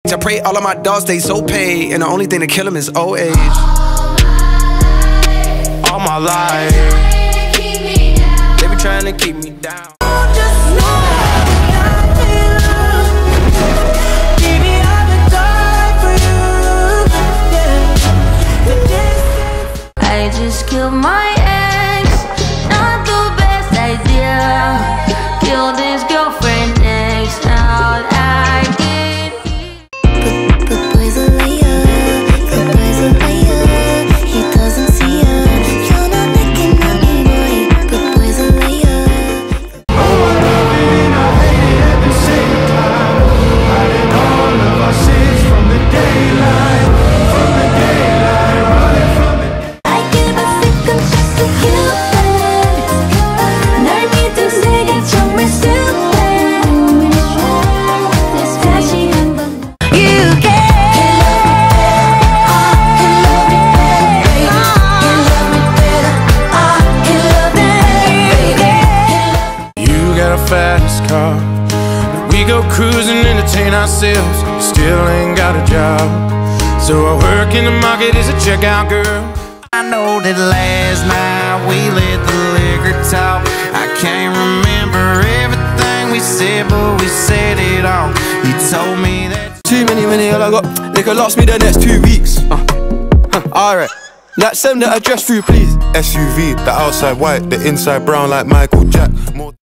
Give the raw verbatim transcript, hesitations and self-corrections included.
I pray all of my dogs stay so paid, and the only thing to kill them is old age. All my life, they be trying to keep me down. I just killed my ex, not the best idea. Killed his girlfriend next, now I get but, but boy's a liar, the boy's a liar. He doesn't see ya, you're not making nothing, boy. But boy's a liar. Oh, I love it and I hate it at the same time. Hiding all of our sins from the daylight, from the daylight, running from the I give a freak, I'm just a human. 널 믿은 세계 정말 stupid. 다시 한번 You can love me better. Can love me better. Can love me better. You got a fast car, we go cruising, entertain ourselves. Still ain't got a job, so I work in the market as a checkout girl. I know that last night we let the liquor talk. I can't remember everything we said, but we said it all. You told me that Too many, many, all I got. They could last me the next two weeks. Uh, huh, alright. Like, send the address through, please. S U V, the outside white, the inside brown like Michael Jack. More